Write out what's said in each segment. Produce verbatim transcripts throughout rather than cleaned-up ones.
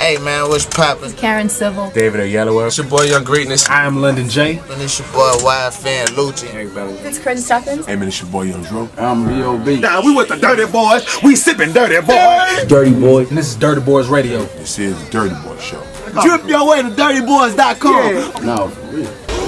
Hey man, what's poppin'? Karen Civil. David Oyelowo. It's your boy Young Greatness. I am London J. And it's your boy Wild Fan Lucci. Hey, Belly. It's Corinne Stephens. Hey man, it's your boy Young Dro. I'm B O B. Now we with the Dirty Boys. We sippin' Dirty Boys. Dirty Boys. And this is Dirty Boys Radio. This is the Dirty Boy Show. Drip your way to dirty boys dot com. Yeah. No, for real.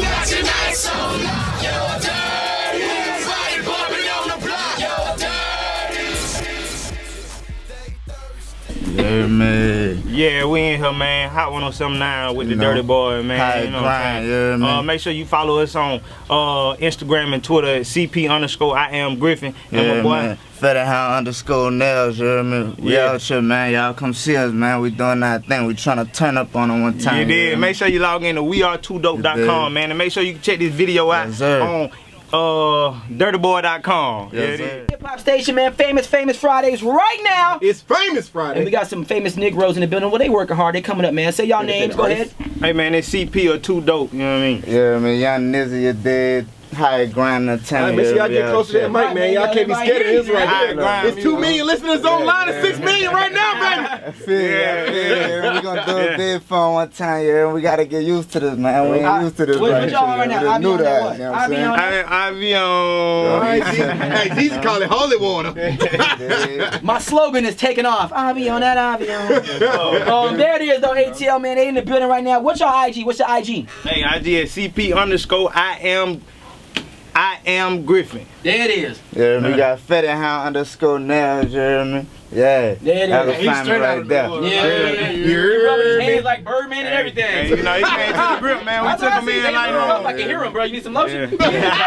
Yeah, man. Yeah, we in here, man. Hot one oh seven nine with the You know, Dirty Boy, man. high You know grind, what I'm saying? yeah, Uh, man. make sure you follow us on uh, Instagram and Twitter at C P underscore I am Griffin. And Yeah, my boy, man. Fetty Hound underscore nails, you know what I mean? We Yeah. out here, man. Y'all come see us, man. We doing our thing. We trying to turn up on them one time. you did. know what I Make sure you log in to we are two dope dot com, man. And make sure you can check this video out Yes, sir. on uh, dirty boy dot com. Yes, yeah, it sir. is. Hip Hop Station, man. Famous, famous Fridays right now. It's Famous And Friday. we got some famous Negroes in the building. Well, they working hard. They coming up, man. Say y'all names. Go ahead. Hey, man, it's C P or two dope, you know what I mean? Yeah, man. Young Nizzy, you dead. High grind the All time. right, make sure y'all get close to that mic, man. Y'all can't be scared of this right High here. grind It's two million listeners online and six million right now, baby. I feel yeah, yeah. We gonna do a big fun one time, yeah. We gotta get used to this, man. We ain't I- used to this what- right what y'all here. right now? We I be new on to that us, what? you know what I I'm be saying? on- I, I be All on. right, hey, Jesus call it holy water. Yeah. My slogan is taking off. I'll be on that. I'll be on. um, there it is, though. A T L, man. They in the building right now. What's your I G? What's your I G? Hey, I G at C P underscore I am I am Griffin. There it is. Yeah, we got Fetty Hound underscore nails, you know what I mean? Yeah. There it Y'all is. can find me right there. Yeah, yeah, yeah. You rubbing his hands like Birdman and everything. Hey, you know, he came to the grip, man. We That's took what I him see. in They like roll up. I that. can hear him, bro. You need some lotion?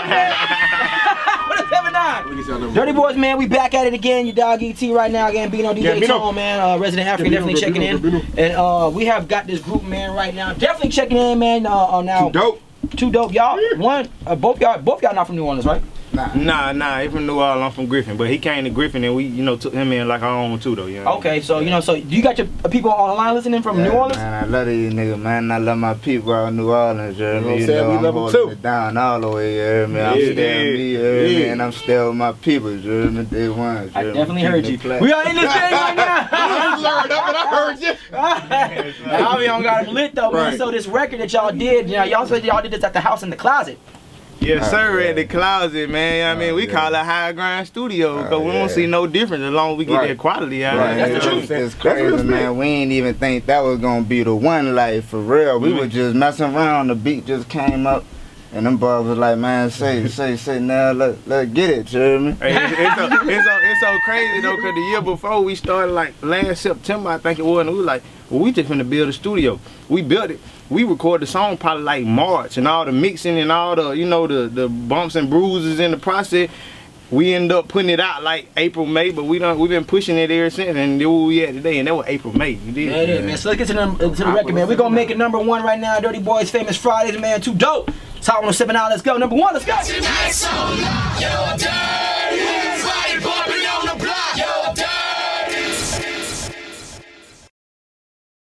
Yeah. What is seven nine? Dirty Boys, man. We back at it again. Your dog E T right now. Again, being on D J Gambino. Tone, man. Uh, Resident African, definitely checking in. And uh, we have got this group, man, right now. Definitely checking in, man. Uh, uh, now, Dope. two dope, y'all. One, uh, both y'all, both y'all not from New Orleans, right? Nah, nah, he from New Orleans, I'm from Griffin, but he came to Griffin and we, you know, took him in like our own too, though. You know? Okay, so you know, so you got your uh, people on the line listening from Yeah, New Orleans. Man, I love these niggas, man. I love my people out in New Orleans, you know what I mean? You You know what I'm saying? know, We I'm love 'em holding too. it down all the way, you know what I mean? I'm Yeah, still yeah, me, you know what I mean? yeah. And I'm still with my people, you know what I mean? Day one, you I know what I mean? definitely heard Keeping you. it flat. We are in this thing right now. I learned up, but I heard you. Avion got him lit though, man. Right. So this record that y'all did, you know, y'all said y'all did this at the house in the closet. Yes, sir, Oh, yeah. at the closet, man. You know what I mean, Oh, we yeah. call it High Grind Studio because Oh, we yeah. don't see no difference as long as we get Right. that quality out Right, of That's it. the you know truth. what I'm It's crazy, man. We ain't even think that was gonna be the one life for real. We Mhm. were just messing around. The beat just came up, and them boys was like, "Man, say, say, say, now let let get it." You know what I mean? Hey, it's, it's, so, it's, so, it's so crazy though, cause the year before we started, like last September, I think it was, and we were like, well, we just finna build a studio. We built it. We recorded the song probably like March, and all the mixing and all the, you know, the the bumps and bruises in the process. We ended up putting it out like April, May, but we done we've been pushing it ever since, and there we at today, and that was April, May. You did? Yeah, it is, man. So let's get to the, to the record, man. We're gonna make it number one right now. Dirty Boys, Famous Fridays, man. Too dope. It's Hot one oh seven now. Let's go. Number one, let's go.